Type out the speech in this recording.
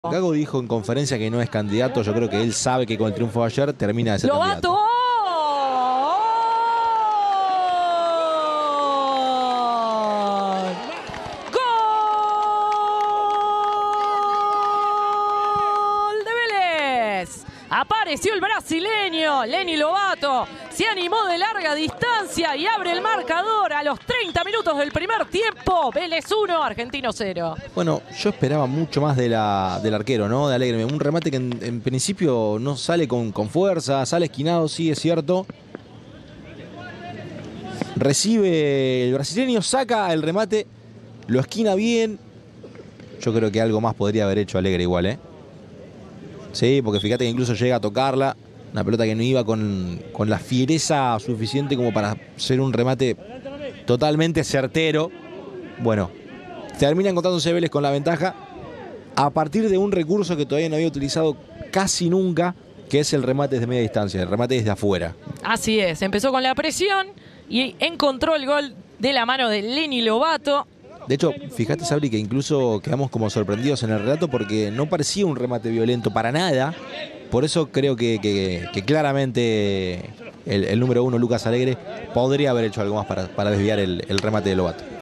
Gago dijo en conferencia que no es candidato. Yo creo que él sabe que con el triunfo de ayer termina de ser candidato. ¡Lobato! ¡Gol de Vélez! Apareció el brasileño, Lenny Lobato. Se animó de larga distancia y abre el marcador a los 30 minutos del primer tiempo. Vélez 1, Argentino 0. Bueno, yo esperaba mucho más del arquero, ¿no? De Alegre. Un remate que en principio no sale con fuerza, sale esquinado, sí, es cierto. Recibe el brasileño, saca el remate, lo esquina bien. Yo creo que algo más podría haber hecho Alegre igual, ¿eh? Sí, porque fíjate que incluso llega a tocarla. Una pelota que no iba con la fiereza suficiente como para ser un remate totalmente certero. Bueno, termina encontrándose Vélez con la ventaja a partir de un recurso que todavía no había utilizado casi nunca, que es el remate desde media distancia, el remate desde afuera. Así es, empezó con la presión y encontró el gol de la mano de Lenny Lobato. De hecho, fíjate, Sabri, que incluso quedamos como sorprendidos en el relato porque no parecía un remate violento para nada. Por eso creo que claramente el número 1, Lucas Alegre, podría haber hecho algo más para desviar el remate de Lobato.